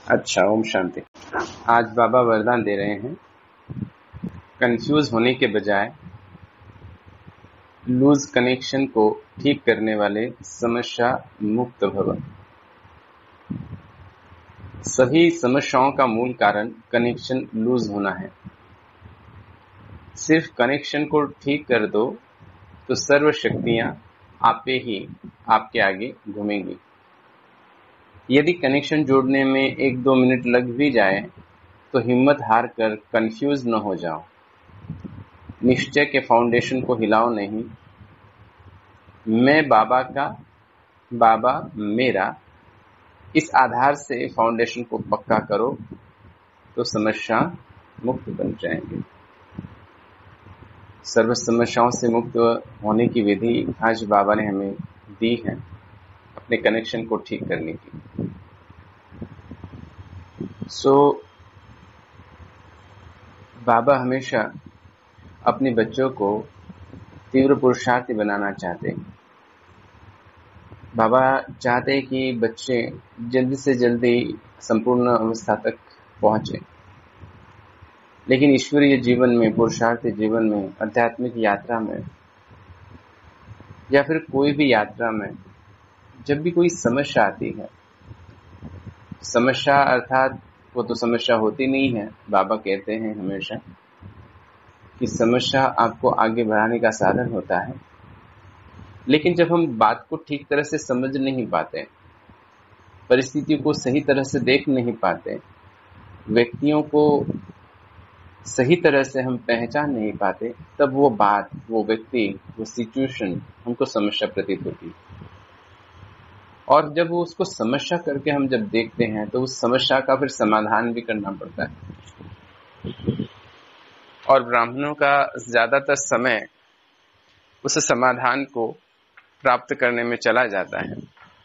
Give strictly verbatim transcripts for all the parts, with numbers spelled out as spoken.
अच्छा, ओम शांति। आज बाबा वरदान दे रहे हैं, कंफ्यूज होने के बजाय लूज कनेक्शन को ठीक करने वाले समस्या मुक्त भव। सभी समस्याओं का मूल कारण कनेक्शन लूज होना है। सिर्फ कनेक्शन को ठीक कर दो तो सर्व शक्तियां आपे ही आपके आगे घूमेंगी। यदि कनेक्शन जोड़ने में एक दो मिनट लग भी जाए तो हिम्मत हार कर कंफ्यूज न हो जाओ। निश्चय के फाउंडेशन को हिलाओ नहीं। मैं बाबा का, बाबा मेरा, इस आधार से फाउंडेशन को पक्का करो तो समस्या मुक्त बन जाएंगे। सर्व समस्याओं से मुक्त होने की विधि आज बाबा ने हमें दी है, अपने कनेक्शन को ठीक करने की। सो so, बाबा हमेशा अपने बच्चों को तीव्र पुरुषार्थी बनाना चाहते हैं। बाबा चाहते हैं कि बच्चे जल्दी से जल्दी संपूर्ण अवस्था तक पहुंचे, लेकिन ईश्वरीय जीवन में, पुरुषार्थी जीवन में, आध्यात्मिक यात्रा में या फिर कोई भी यात्रा में जब भी कोई समस्या आती है, समस्या अर्थात वो तो समस्या होती नहीं है। बाबा कहते हैं हमेशा कि समस्या आपको आगे बढ़ाने का साधन होता है, लेकिन जब हम बात को ठीक तरह से समझ नहीं पाते, परिस्थिति को सही तरह से देख नहीं पाते, व्यक्तियों को सही तरह से हम पहचान नहीं पाते, तब वो बात, वो व्यक्ति, वो सिचुएशन हमको समस्या प्रतीत होती है। और जब वो उसको समस्या करके हम जब देखते हैं तो उस समस्या का फिर समाधान भी करना पड़ता है, और ब्राह्मणों का ज्यादातर समय उस समाधान को प्राप्त करने में चला जाता है।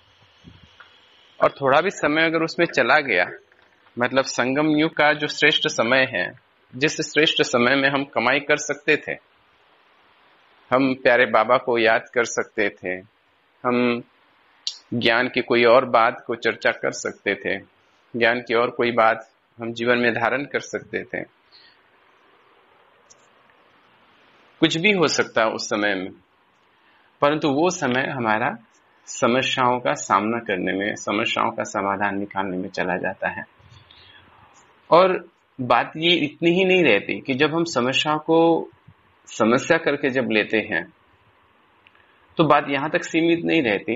और थोड़ा भी समय अगर उसमें चला गया, मतलब संगम युग का जो श्रेष्ठ समय है, जिस श्रेष्ठ समय में हम कमाई कर सकते थे, हम प्यारे बाबा को याद कर सकते थे, हम ज्ञान की कोई और बात को चर्चा कर सकते थे, ज्ञान की और कोई बात हम जीवन में धारण कर सकते थे, कुछ भी हो सकता है उस समय में, परंतु वो समय हमारा समस्याओं का सामना करने में, समस्याओं का समाधान निकालने में चला जाता है। और बात ये इतनी ही नहीं रहती कि जब हम समस्या को समस्या करके जब लेते हैं तो बात यहां तक सीमित नहीं रहती,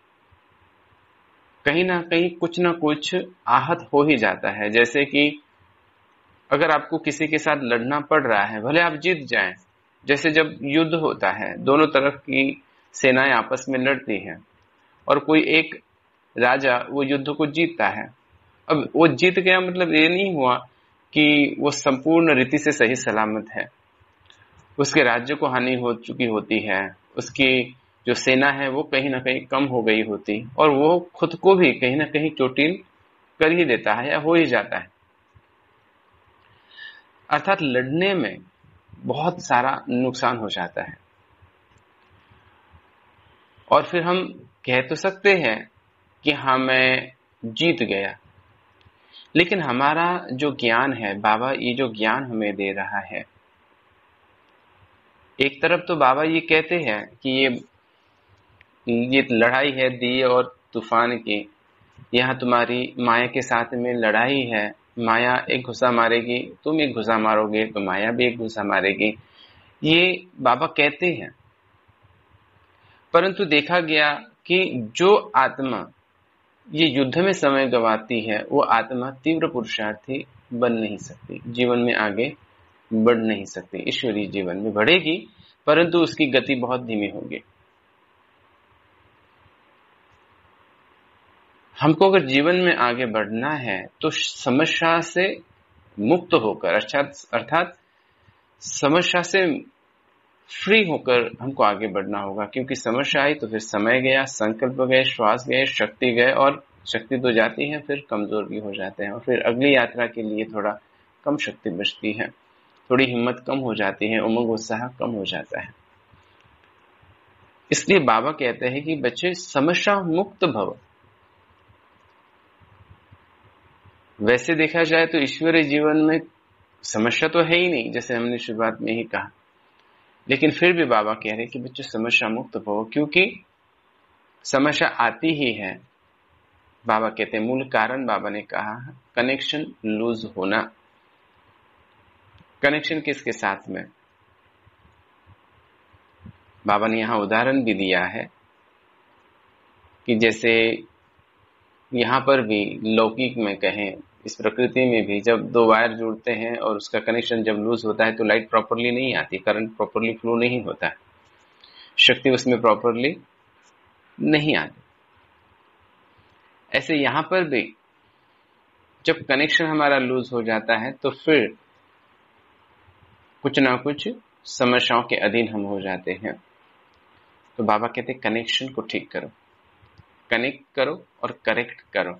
कहीं ना कहीं कुछ ना कुछ आहत हो ही जाता है। जैसे कि अगर आपको किसी के साथ लड़ना पड़ रहा है, भले आप जीत जाएं, जैसे जब युद्ध होता है, दोनों तरफ की सेनाएं आपस में लड़ती हैं और कोई एक राजा वो युद्ध को जीतता है। अब वो जीत गया मतलब ये नहीं हुआ कि वो संपूर्ण रीति से सही सलामत है, उसके राज्य को हानि हो चुकी होती है, उसकी जो सेना है वो कहीं ना कहीं कम हो गई होती, और वो खुद को भी कहीं ना कहीं चोटिल कर ही देता है या हो ही जाता है। अर्थात लड़ने में बहुत सारा नुकसान हो जाता है। और फिर हम कह तो सकते हैं कि हाँ मैं जीत गया, लेकिन हमारा जो ज्ञान है, बाबा ये जो ज्ञान हमें दे रहा है, एक तरफ तो बाबा ये कहते हैं कि ये ये लड़ाई है दिए और तूफान की, यहाँ तुम्हारी माया के साथ में लड़ाई है, माया एक घुसा मारेगी, तुम एक घुसा मारोगे तो माया भी एक घुसा मारेगी, ये बाबा कहते हैं। परंतु देखा गया कि जो आत्मा ये युद्ध में समय गंवाती है, वो आत्मा तीव्र पुरुषार्थी बन नहीं सकती, जीवन में आगे बढ़ नहीं सकती। ईश्वरीय जीवन में बढ़ेगी परंतु उसकी गति बहुत धीमी होगी। हमको अगर जीवन में आगे बढ़ना है तो समस्या से मुक्त होकर, अर्थात समस्या से फ्री होकर हमको आगे बढ़ना होगा, क्योंकि समस्या आई तो फिर समय गया, संकल्प गए, श्वास गए, शक्ति गए, और शक्ति तो जाती है फिर कमजोर भी हो जाते हैं, और फिर अगली यात्रा के लिए थोड़ा कम शक्ति बचती है, थोड़ी हिम्मत कम हो जाती है, उमंग उत्साह कम हो जाता है। इसलिए बाबा कहते हैं कि बच्चे समस्या मुक्त भव। वैसे देखा जाए तो ईश्वरीय जीवन में समस्या तो है ही नहीं, जैसे हमने शुरुआत में ही कहा, लेकिन फिर भी बाबा कह रहे कि बच्चों समस्या मुक्त हो, क्योंकि समस्या आती ही है। बाबा कहते हैं मूल कारण बाबा ने कहा कनेक्शन लूज होना। कनेक्शन किसके साथ में? बाबा ने यहां उदाहरण भी दिया है कि जैसे यहां पर भी लौकिक में कहें, इस प्रकृति में भी जब दो वायर जुड़ते हैं और उसका कनेक्शन जब लूज होता है तो लाइट प्रॉपरली नहीं आती, करंट प्रॉपरली फ्लो नहीं होता है, शक्ति उसमें प्रॉपरली नहीं आती। ऐसे यहां पर भी जब कनेक्शन हमारा लूज हो जाता है तो फिर कुछ ना कुछ समस्याओं के अधीन हम हो जाते हैं। तो बाबा कहते हैं कनेक्शन को ठीक करो, कनेक्ट करो और करेक्ट करो।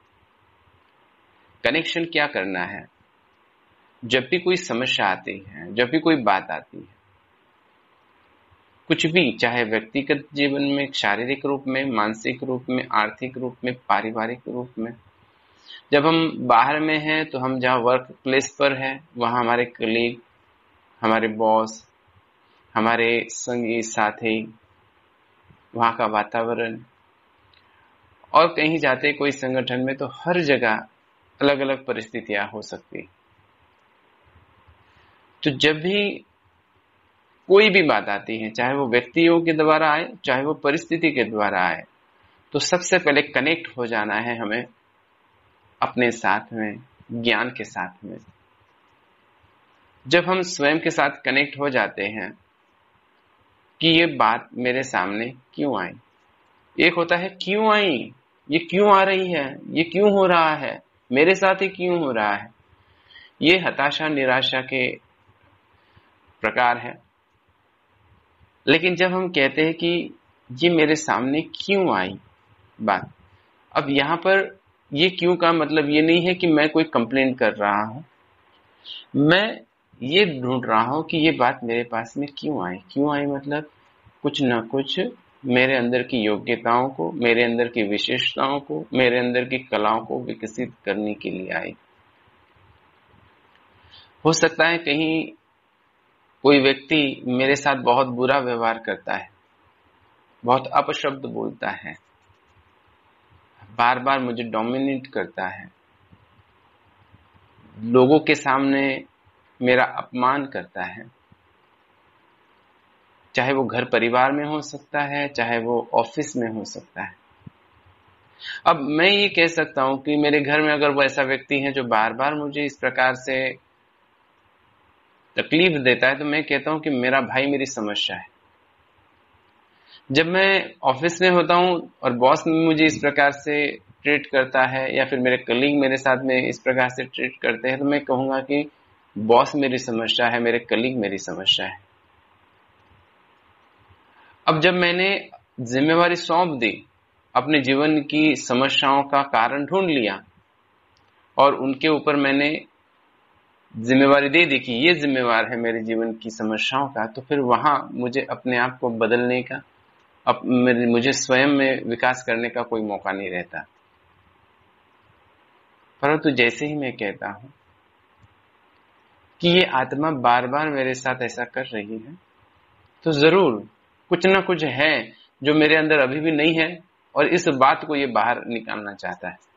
कनेक्शन क्या करना है? जब भी कोई समस्या आती है, जब भी कोई बात आती है, कुछ भी, चाहे व्यक्तिगत जीवन में, शारीरिक रूप में, मानसिक रूप में, आर्थिक रूप में, पारिवारिक रूप में, जब हम बाहर में हैं तो हम जहाँ वर्क प्लेस पर हैं वहां हमारे कलीग, हमारे बॉस, हमारे संगी साथी, वहां का वातावरण, और कहीं जाते कोई संगठन में, तो हर जगह अलग अलग परिस्थितियां हो सकती। तो जब भी कोई भी बात आती है, चाहे वो व्यक्तियों के द्वारा आए, चाहे वो परिस्थिति के द्वारा आए, तो सबसे पहले कनेक्ट हो जाना है हमें अपने साथ में, ज्ञान के साथ में। जब हम स्वयं के साथ कनेक्ट हो जाते हैं कि ये बात मेरे सामने क्यों आई, एक होता है क्यों आई, ये क्यों आ रही है, ये क्यों हो रहा है, मेरे साथ ही क्यों हो रहा है, ये हताशा निराशा के प्रकार है। लेकिन जब हम कहते हैं कि ये मेरे सामने क्यों आई बात, अब यहां पर ये क्यों का मतलब ये नहीं है कि मैं कोई कंप्लेंट कर रहा हूं, मैं ये ढूंढ रहा हूं कि ये बात मेरे पास में क्यों आई। क्यों आई मतलब कुछ ना कुछ मेरे अंदर की योग्यताओं को, मेरे अंदर की विशेषताओं को, मेरे अंदर की कलाओं को विकसित करने के लिए आई। हो सकता है कहीं कोई व्यक्ति मेरे साथ बहुत बुरा व्यवहार करता है, बहुत अपशब्द बोलता है, बार बार मुझे डोमिनेट करता है, लोगों के सामने मेरा अपमान करता है, चाहे वो घर परिवार में हो सकता है, चाहे वो ऑफिस में हो सकता है। अब मैं ये कह सकता हूं कि मेरे घर में अगर वो ऐसा व्यक्ति है जो बार बार मुझे इस प्रकार से तकलीफ देता है, तो मैं कहता हूं कि मेरा भाई मेरी समस्या है। जब मैं ऑफिस में होता हूं और बॉस मुझे इस प्रकार से ट्रीट करता है, या फिर मेरे कलीग मेरे साथ में इस प्रकार से ट्रीट करते हैं, तो मैं कहूंगा कि बॉस मेरी समस्या है, मेरे कलीग मेरी समस्या है। अब जब मैंने जिम्मेवारी सौंप दी, अपने जीवन की समस्याओं का कारण ढूंढ लिया और उनके ऊपर मैंने जिम्मेवारी दे दी कि ये जिम्मेवार है मेरे जीवन की समस्याओं का, तो फिर वहां मुझे अपने आप को बदलने का, अब मुझे स्वयं में विकास करने का कोई मौका नहीं रहता। परंतु जैसे ही मैं कहता हूं कि ये आत्मा बार बार मेरे साथ ऐसा कर रही है, तो जरूर कुछ ना कुछ है जो मेरे अंदर अभी भी नहीं है और इस बात को ये बाहर निकालना चाहता है।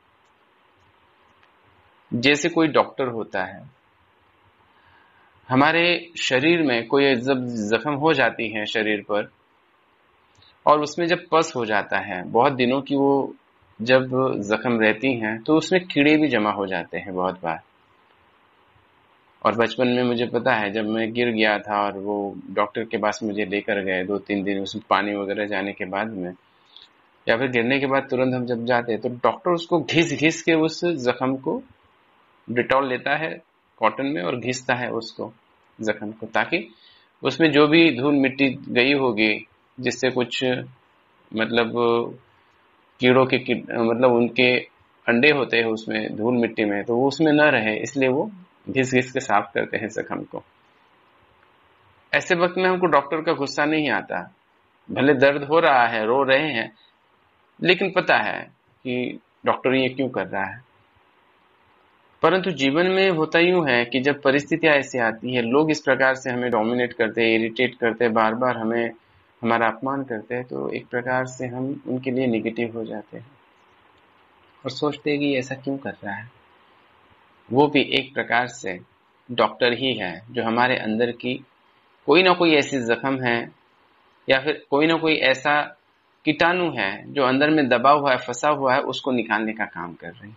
जैसे कोई डॉक्टर होता है, हमारे शरीर में कोई जब जख्म हो जाती है शरीर पर, और उसमें जब पस हो जाता है, बहुत दिनों की वो जब जख्म रहती हैं, तो उसमें कीड़े भी जमा हो जाते हैं बहुत बार। और बचपन में मुझे पता है जब मैं गिर गया था और वो डॉक्टर के पास मुझे लेकर गए, दो तीन दिन उसमें पानी वगैरह जाने के बाद में, या फिर गिरने के बाद तुरंत हम जब जाते हैं तो डॉक्टर उसको घिस घिस के उस जख्म को डिटॉल लेता है कॉटन में और घिसता है उसको जख्म को, ताकि उसमें जो भी धूल मिट्टी गई होगी, जिससे कुछ मतलब कीड़ों के मतलब उनके अंडे होते हैं उसमें धूल मिट्टी में, तो वो उसमें न रहे, इसलिए वो घिस घिस के साफ करते हैं जख्म को। ऐसे वक्त में हमको डॉक्टर का गुस्सा नहीं आता, भले दर्द हो रहा है, रो रहे हैं, लेकिन पता है कि डॉक्टर ये क्यों कर रहा है। परंतु जीवन में होता यूं है कि जब परिस्थितियां ऐसी आती है, लोग इस प्रकार से हमें डोमिनेट करते हैं, इरिटेट करते हैं, बार बार हमें हमारा अपमान करते हैं, तो एक प्रकार से हम उनके लिए निगेटिव हो जाते हैं और सोचते हैं कि ऐसा क्यों कर रहा है। वो भी एक प्रकार से डॉक्टर ही है जो हमारे अंदर की कोई ना कोई ऐसी जख्म है या फिर कोई ना कोई ऐसा कीटाणु है जो अंदर में दबा हुआ है, फंसा हुआ है, उसको निकालने का काम कर रही है।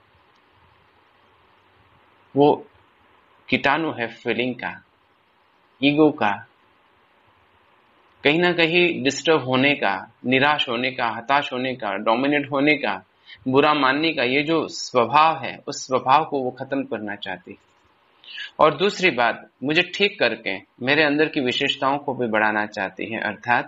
वो कीटाणु है फीलिंग का, ईगो का, कहीं ना कहीं डिस्टर्ब होने का, निराश होने का, हताश होने का, डोमिनेट होने का, बुरा मानने का, ये जो स्वभाव है उस स्वभाव को वो खत्म करना चाहती। और दूसरी बात, मुझे ठीक करके मेरे अंदर की विशेषताओं को भी बढ़ाना चाहती है, अर्थात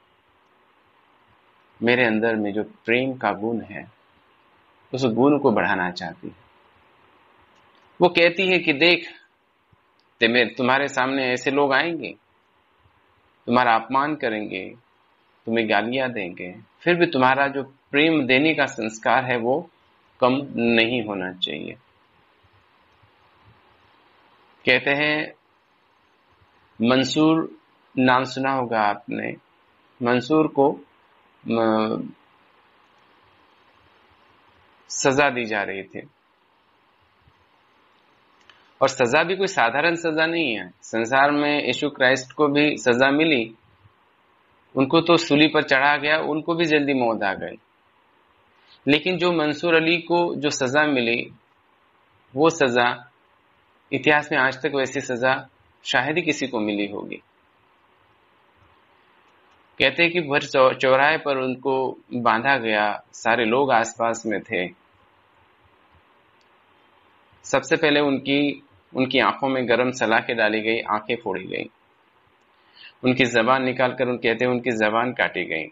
मेरे अंदर में जो प्रेम का गुण है उस गुण को बढ़ाना चाहती है। वो कहती है कि देख, तुम्हारे सामने ऐसे लोग आएंगे, तुम्हारा अपमान करेंगे, तुम्हें गालियां देंगे, फिर भी तुम्हारा जो प्रेम देने का संस्कार है वो कम नहीं होना चाहिए। कहते हैं, मंसूर नाम सुना होगा आपने। मंसूर को सजा दी जा रही थी और सजा भी कोई साधारण सजा नहीं है। संसार में यीशु क्राइस्ट को भी सजा मिली, उनको तो सूली पर चढ़ा गया, उनको भी जल्दी मौत आ गई। लेकिन जो मंसूर अली को जो सजा मिली, वो सजा इतिहास में आज तक वैसी सजा शायद ही किसी को मिली होगी। कहते हैं कि भर चौराहे पर उनको बांधा गया, सारे लोग आसपास में थे। सबसे पहले उनकी उनकी आंखों में गरम सलाखें डाली गई, आंखें फोड़ी गई, उनकी जबान निकालकर उन कहते हैं उनकी जबान काटी गई,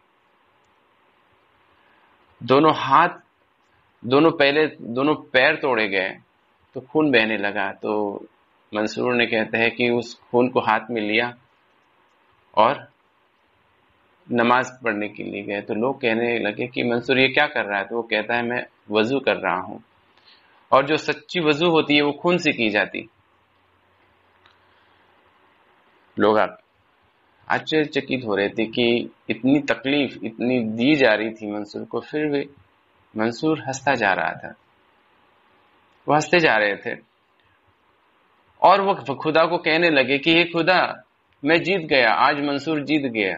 दोनों हाथ, दोनों पहले दोनों पैर तोड़े गए, तो खून बहने लगा। तो मंसूर ने कहते हैं कि उस खून को हाथ में लिया और नमाज पढ़ने के लिए गए। तो लोग कहने लगे कि मंसूर ये क्या कर रहा है? तो वो कहता है मैं वजू कर रहा हूं। और जो सच्ची वजू होती है वो खून से की जाती। लोग आश्चर्यचकित हो रहे थे कि इतनी तकलीफ इतनी दी जा रही थी मंसूर को, फिर भी मंसूर हंसता जा रहा था। वो हंसते जा रहे थे और वो खुदा को कहने लगे कि हे खुदा, मैं जीत गया, आज मंसूर जीत गया,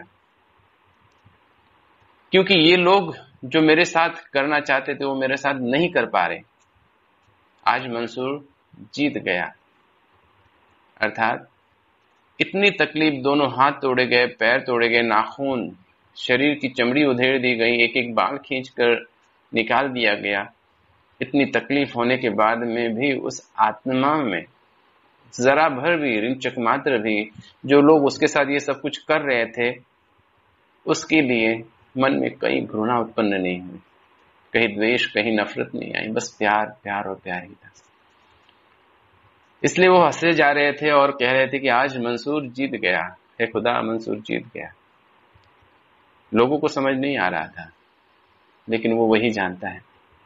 क्योंकि ये लोग जो मेरे साथ करना चाहते थे वो मेरे साथ नहीं कर पा रहे। आज मंसूर जीत गया। अर्थात इतनी तकलीफ, दोनों हाथ तोड़े गए, पैर तोड़े गए, नाखून, शरीर की चमड़ी उधेड़ दी गई, एक एक बाल खींचकर निकाल दिया गया। इतनी तकलीफ होने के बाद में भी उस आत्मा में जरा भर भी, रिंचक मात्र भी, जो लोग उसके साथ ये सब कुछ कर रहे थे, उसके लिए मन में कहीं घृणा उत्पन्न नहीं हुई, कहीं द्वेष, कहीं नफरत नहीं आई, बस प्यार, प्यार और प्यार ही था। इसलिए वो हंसे जा रहे थे और कह रहे थे कि आज मंसूर जीत गया, हे खुदा, मंसूर जीत गया। लोगों को समझ नहीं आ रहा था, लेकिन वो वही जानता है।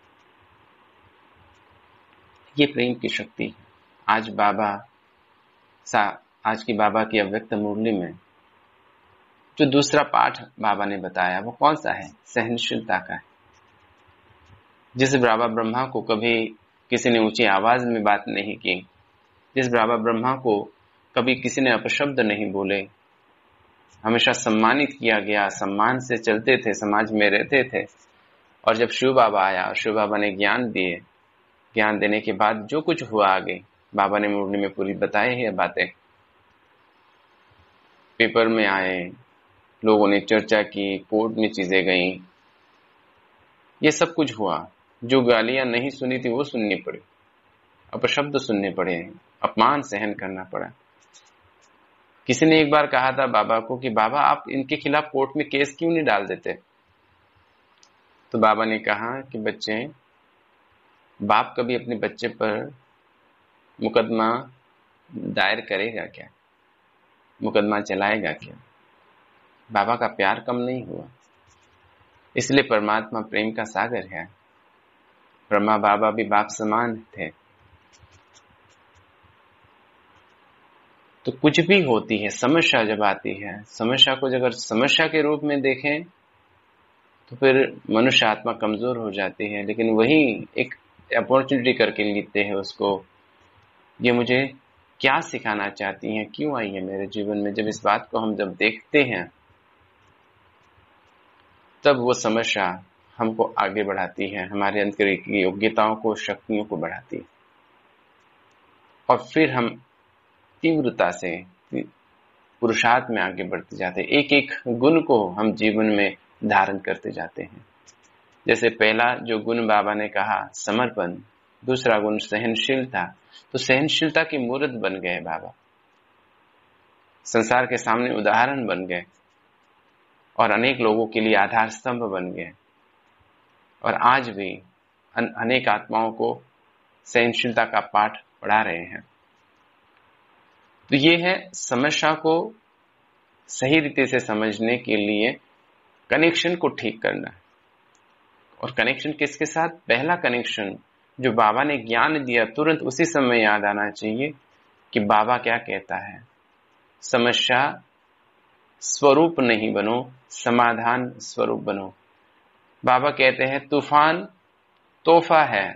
ये प्रेम की शक्ति है। आज बाबा सा आज की बाबा की अव्यक्त मुरली में जो दूसरा पाठ बाबा ने बताया वो कौन सा है? सहनशीलता का है। जिस बाबा ब्रह्मा को कभी किसी ने ऊंची आवाज में बात नहीं की, जिस बाबा ब्रह्मा को कभी किसी ने अपशब्द नहीं बोले, हमेशा सम्मानित किया गया, सम्मान से चलते थे, समाज में रहते थे। और जब शिव बाबा आया और शिव बाबा ने ज्ञान दिए, ज्ञान देने के बाद जो कुछ हुआ आगे बाबा ने मुरली में पूरी बताई है बातें। पेपर में आए, लोगों ने चर्चा की, कोर्ट में चीजें गई, ये सब कुछ हुआ। जो गालियां नहीं सुनी थी वो सुननी पड़ी, अपशब्द सुनने पड़े, अपमान सहन करना पड़ा। किसी ने एक बार कहा था बाबा को कि बाबा आप इनके खिलाफ कोर्ट में केस क्यों नहीं डाल देते? तो बाबा ने कहा कि बच्चे, बाप कभी अपने बच्चे पर मुकदमा दायर करेगा क्या? मुकदमा चलाएगा क्या? बाबा का प्यार कम नहीं हुआ। इसलिए परमात्मा प्रेम का सागर है। ब्रह्मा बाबा भी बाप समान थे। तो कुछ भी होती है, समस्या जब आती है, समस्या को अगर समस्या के रूप में देखें तो फिर मनुष्य आत्मा कमजोर हो जाती है, लेकिन वही एक अपॉर्चुनिटी करके लेते हैं उसको, ये मुझे क्या सिखाना चाहती हैं, क्यों आई है मेरे जीवन में। जब इस बात को हम जब देखते हैं तब वो समस्या हमको आगे बढ़ाती है, हमारे अंदर की योग्यताओं को, शक्तियों को बढ़ाती है, और फिर हम तीव्रता से पुरुषार्थ में आगे बढ़ते जाते हैं। एक एक गुण को हम जीवन में धारण करते जाते हैं। जैसे पहला जो गुण बाबा ने कहा समर्पण, दूसरा गुण सहनशीलता, तो सहनशीलता की मूर्त बन गए बाबा, संसार के सामने उदाहरण बन गए और अनेक लोगों के लिए आधार स्तंभ बन गए, और आज भी अनेक आत्माओं को सहनशीलता का पाठ पढ़ा रहे हैं। तो ये है समस्या को सही रीति से समझने के लिए कनेक्शन को ठीक करना। और कनेक्शन किसके साथ? पहला कनेक्शन जो बाबा ने ज्ञान दिया, तुरंत उसी समय याद आना चाहिए कि बाबा क्या कहता है, समस्या स्वरूप नहीं बनो, समाधान स्वरूप बनो। बाबा कहते हैं तूफान तोहफा है,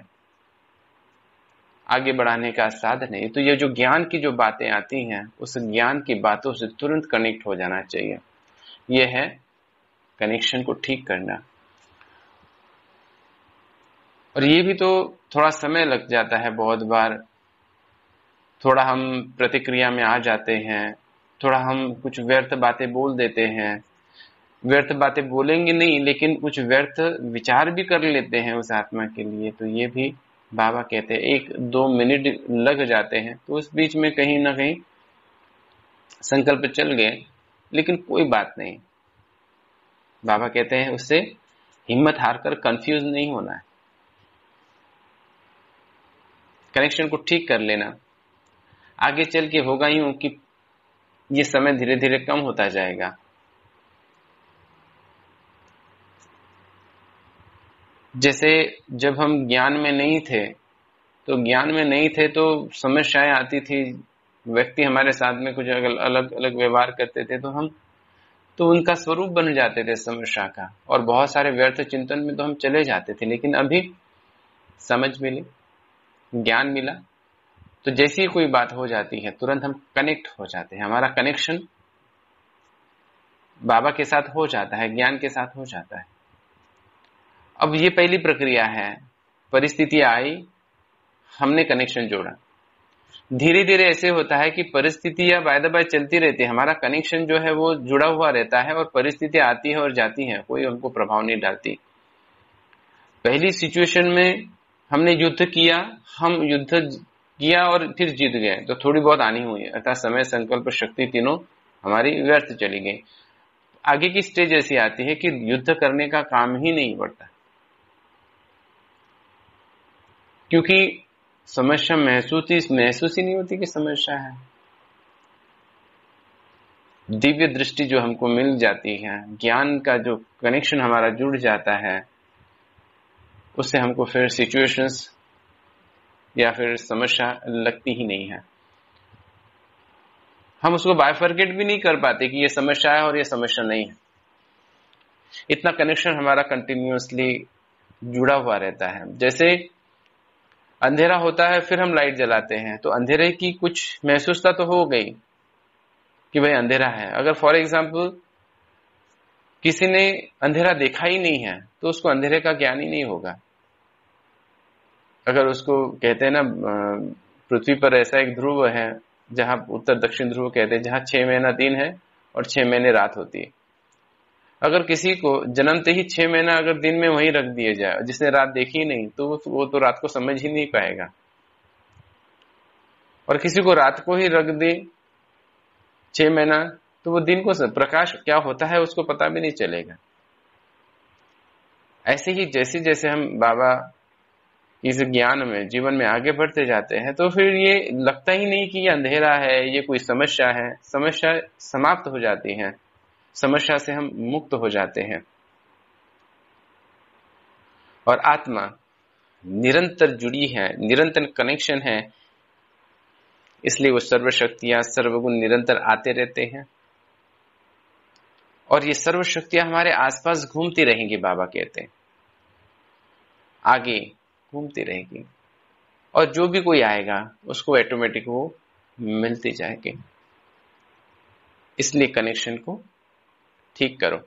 आगे बढ़ाने का साधन है। तो ये जो ज्ञान की जो बातें आती हैं, उस ज्ञान की बातों से तुरंत कनेक्ट हो जाना चाहिए। यह है कनेक्शन को ठीक करना। और ये भी तो थोड़ा समय लग जाता है, बहुत बार थोड़ा हम प्रतिक्रिया में आ जाते हैं, थोड़ा हम कुछ व्यर्थ बातें बोल देते हैं। व्यर्थ बातें बोलेंगे नहीं, लेकिन कुछ व्यर्थ विचार भी कर लेते हैं उस आत्मा के लिए। तो ये भी बाबा कहते हैं एक दो मिनट लग जाते हैं, तो उस बीच में कहीं ना कहीं संकल्प चल गए, लेकिन कोई बात नहीं। बाबा कहते हैं उससे हिम्मत हारकर कंफ्यूज नहीं होना है, कनेक्शन को ठीक कर लेना। आगे चल के होगा यूं कि ये समय धीरे धीरे कम होता जाएगा। जैसे जब हम ज्ञान में नहीं थे, तो ज्ञान में नहीं थे तो समस्याएं आती थी, व्यक्ति हमारे साथ में कुछ अलग अलग व्यवहार करते थे, तो हम तो उनका स्वरूप बन जाते थे समस्या का, और बहुत सारे व्यर्थ चिंतन में तो हम चले जाते थे। लेकिन अभी समझ मिली, ज्ञान मिला, तो जैसी कोई बात हो जाती है तुरंत हम कनेक्ट हो जाते हैं, हमारा कनेक्शन बाबा के साथ हो जाता है, ज्ञान के साथ हो जाता है। अब ये पहली प्रक्रिया है, परिस्थिति आई, हमने कनेक्शन जोड़ा। धीरे धीरे ऐसे होता है कि परिस्थितियां बाय द बाय चलती रहती है, हमारा कनेक्शन जो है वो जुड़ा हुआ रहता है, और परिस्थितियां आती है और जाती हैं, कोई हमको प्रभाव नहीं डालती। पहली सिचुएशन में हमने युद्ध किया, हम युद्ध किया और फिर जीत गए, तो थोड़ी बहुत हानि हुई, अर्थात समय, संकल्प, शक्ति तीनों हमारी व्यर्थ चली गई। आगे की स्टेज ऐसी आती है कि युद्ध करने का काम ही नहीं पड़ता, क्योंकि समस्या महसूस ही महसूस ही नहीं होती कि समस्या है। दिव्य दृष्टि जो हमको मिल जाती है, ज्ञान का जो कनेक्शन हमारा जुड़ जाता है, उससे हमको फिर सिचुएशंस या फिर समस्या लगती ही नहीं है। हम उसको बाइफर्केट भी नहीं कर पाते कि ये समस्या है और ये समस्या नहीं है। इतना कनेक्शन हमारा कंटिन्यूअसली जुड़ा हुआ रहता है। जैसे अंधेरा होता है, फिर हम लाइट जलाते हैं, तो अंधेरे की कुछ महसूसता तो हो गई कि भाई अंधेरा है। अगर फॉर एग्जाम्पल किसी ने अंधेरा देखा ही नहीं है, तो उसको अंधेरे का ज्ञान ही नहीं होगा। अगर उसको कहते हैं ना, पृथ्वी पर ऐसा एक ध्रुव है जहां उत्तर दक्षिण ध्रुव कहते हैं, जहां छह महीना दिन है और छह महीने रात होती है। अगर किसी को जन्मते ही छह महीना अगर दिन में वहीं रख दिया जाए, जिसने रात देखी नहीं, तो वो तो रात को समझ ही नहीं पाएगा। और किसी को रात को ही रख दे छह महीना, तो वो दिन को प्रकाश क्या होता है उसको पता भी नहीं चलेगा। ऐसे ही जैसे जैसे हम बाबा इस ज्ञान में, जीवन में आगे बढ़ते जाते हैं, तो फिर ये लगता ही नहीं कि ये अंधेरा है, ये कोई समस्या है। समस्या समाप्त हो जाती है, समस्या से हम मुक्त हो जाते हैं, और आत्मा निरंतर जुड़ी है, निरंतर कनेक्शन है इसलिए वो सर्वशक्तियां सर्वगुण निरंतर आते रहते हैं और ये सर्वशक्तियां हमारे आसपास घूमती रहेंगी। बाबा कहते हैं आगे घूमती रहेगी और जो भी कोई आएगा उसको ऑटोमेटिक वो मिलती जाएगी। इसलिए कनेक्शन को ठीक करो।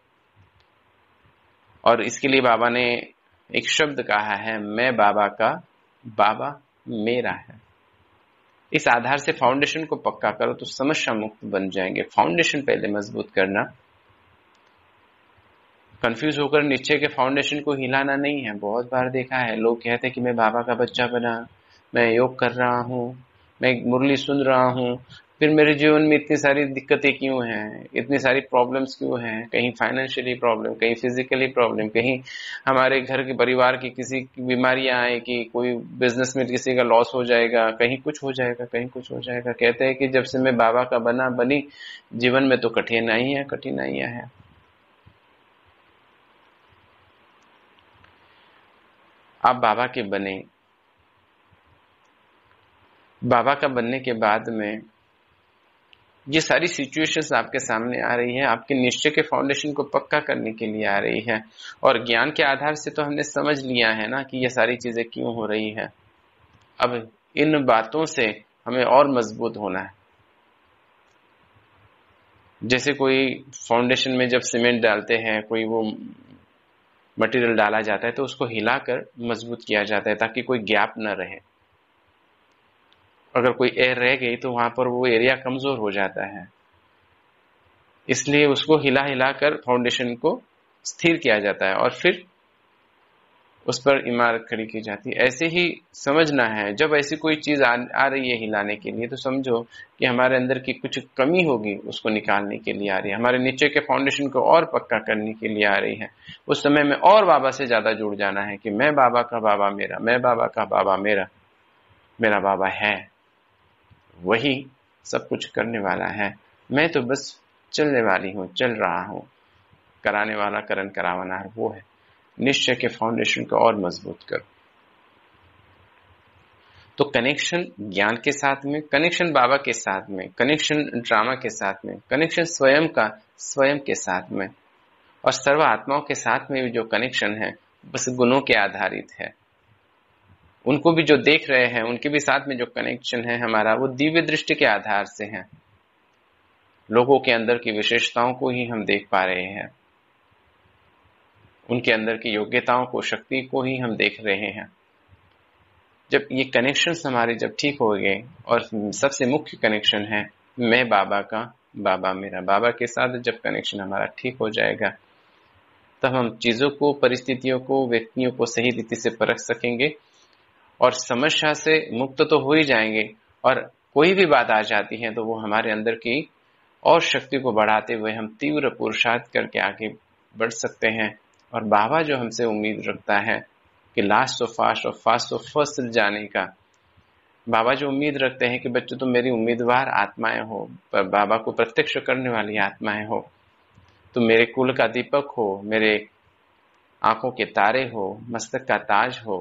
और इसके लिए बाबा ने एक शब्द कहा है, मैं बाबा का, बाबा मेरा है। इस आधार से फाउंडेशन को पक्का करो तो समस्या मुक्त बन जाएंगे। फाउंडेशन पहले मजबूत करना, कंफ्यूज होकर नीचे के फाउंडेशन को हिलाना नहीं है। बहुत बार देखा है लोग कहते हैं कि मैं बाबा का बच्चा बना, मैं योग कर रहा हूँ, मैं मुरली सुन रहा हूँ, फिर मेरे जीवन में इतनी सारी दिक्कतें क्यों हैं, इतनी सारी प्रॉब्लम्स क्यों हैं, कहीं फाइनेंशियली प्रॉब्लम, कहीं फिजिकली प्रॉब्लम, कहीं हमारे घर के परिवार की किसी की बीमारियां आए, कि कोई बिजनेस में किसी का लॉस हो जाएगा, कहीं कुछ हो जाएगा, कहीं कुछ हो जाएगा। कहते हैं कि जब से मैं बाबा का बना बनी जीवन में तो कठिनाइयां कठिनाइयां हैं। आप बाबा के बने, बाबा का बनने के बाद में ये सारी सिचुएशंस आपके सामने आ रही है, आपके निश्चय के फाउंडेशन को पक्का करने के लिए आ रही है। और ज्ञान के आधार से तो हमने समझ लिया है ना कि ये सारी चीजें क्यों हो रही है। अब इन बातों से हमें और मजबूत होना है। जैसे कोई फाउंडेशन में जब सीमेंट डालते हैं, कोई वो मटेरियल डाला जाता है तो उसको हिलाकर मजबूत किया जाता है ताकि कोई गैप न रहे। अगर कोई एयर रह गई तो वहां पर वो एरिया कमजोर हो जाता है, इसलिए उसको हिला हिलाकर फाउंडेशन को स्थिर किया जाता है और फिर उस पर इमारत खड़ी की जाती है। ऐसे ही समझना है, जब ऐसी कोई चीज आ, आ रही है हिलाने के लिए तो समझो कि हमारे अंदर की कुछ कमी होगी, उसको निकालने के लिए आ रही है, हमारे नीचे के फाउंडेशन को और पक्का करने के लिए आ रही है। उस समय में और बाबा से ज्यादा जुड़ जाना है कि मैं बाबा का, बाबा मेरा, मैं बाबा का, बाबा मेरा, मेरा बाबा है, वही सब कुछ करने वाला है, मैं तो बस चलने वाली हूँ, चल रहा हूँ, कराने वाला करण करावाना है वो है। निश्चय के फाउंडेशन को और मजबूत करो। तो कनेक्शन ज्ञान के साथ में, कनेक्शन बाबा के साथ में, कनेक्शन ड्रामा के साथ में, कनेक्शन स्वयं का स्वयं के साथ में, और सर्व आत्माओं के साथ में भी जो कनेक्शन है बस गुणों के आधारित है। उनको भी जो देख रहे हैं उनके भी साथ में जो कनेक्शन है हमारा, वो दिव्य दृष्टि के आधार से है। लोगों के अंदर की विशेषताओं को ही हम देख पा रहे हैं, उनके अंदर की योग्यताओं को, शक्ति को ही हम देख रहे हैं। जब ये कनेक्शंस हमारे जब ठीक हो गए, और सबसे मुख्य कनेक्शन है मैं बाबा का, बाबा मेरा, बाबा के साथ जब कनेक्शन हमारा ठीक हो जाएगा तब हम चीजों को, परिस्थितियों को, व्यक्तियों को सही रीति से परख सकेंगे और समस्या से मुक्त तो हो ही जाएंगे। और कोई भी बात आ जाती है तो वो हमारे अंदर की और शक्ति को बढ़ाते हुए हम तीव्र पुरुषार्थ करके आगे बढ़ सकते हैं। और बाबा जो हमसे उम्मीद रखता है कि लास्ट तो फास्ट और फास्ट तो फर्स्ट जाने का, बाबा जो उम्मीद रखते हैं कि बच्चों तुम मेरी उम्मीदवार आत्माएं हो, पर बाबा को प्रत्यक्ष करने वाली आत्माएं हो, तुम मेरे कुल का दीपक हो, मेरे आंखों के तारे हो, मस्तक का ताज हो,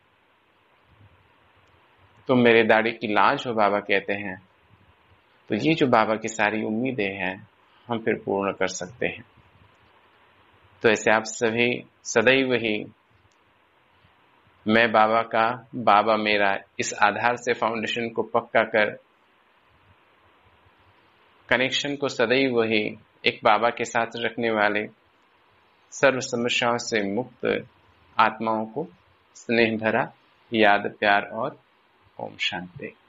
तुम मेरे दाढ़ी की लाज हो, बाबा कहते हैं। तो ये जो बाबा की सारी उम्मीदें हैं हम फिर पूर्ण कर सकते हैं। तो ऐसे आप सभी सदैव ही मैं बाबा का, बाबा मेरा, इस आधार से फाउंडेशन को पक्का कर कनेक्शन को सदैव ही एक बाबा के साथ रखने वाले, सर्व समस्याओं से मुक्त आत्माओं को स्नेह भरा याद, प्यार और ओम शांति।